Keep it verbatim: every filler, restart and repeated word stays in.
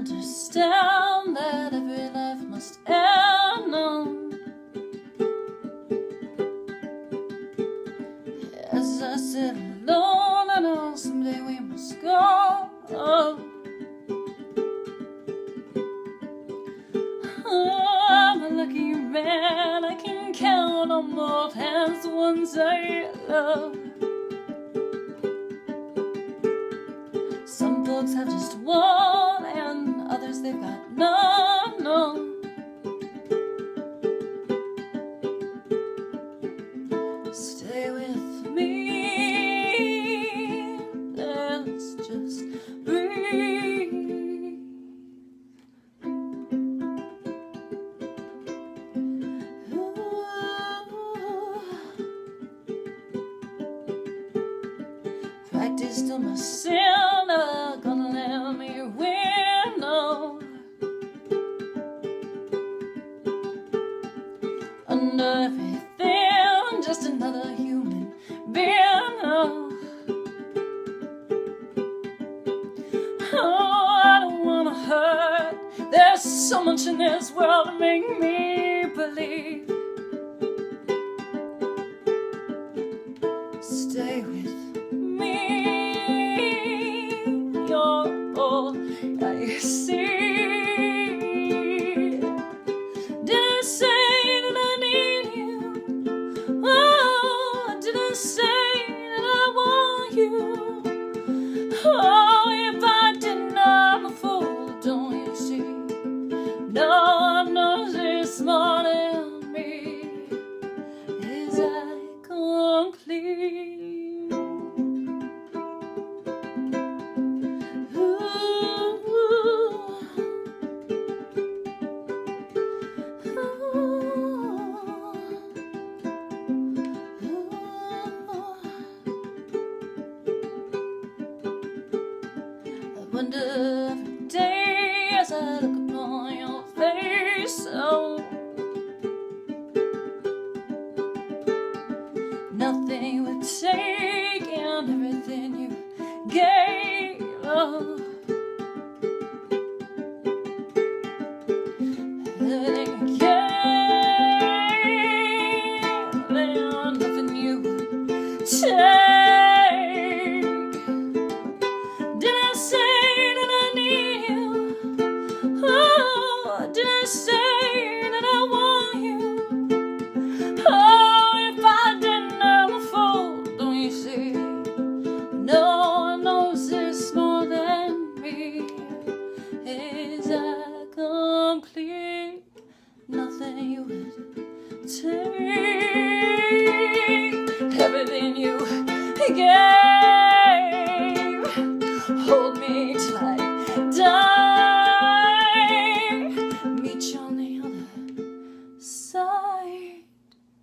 understand that every life must end. No. As I sit alone, I know someday we must go. Oh. Oh, I'm a lucky man, I can count on both hands the ones I love. Some folks have just one, and others they've got none, no. Stay with me, let's just breathe. Ooh. Practice till my sin, uh, gonna let me win, no. Under everything, just another human being, oh. Oh, I don't wanna hurt. There's so much in this world to make me believe. Stay with me, you're all I see. Did I say that I need you? Oh, did I say that I want you? Oh, if I didn't, I'm a fool, don't you see? No one knows this more than me. Is I complete? Ooh, I wonder every day as I look upon your face, oh, nothing would take and everything you gave, oh. Everything you gave, and nothing you would take. Did I say that I need you? Oh, did I say that I want you? Oh, if I didn't, I'm a fool, don't you see? No one knows this more than me. Is I complete? Nothing you would take. Everything you gave. Hold me till I die.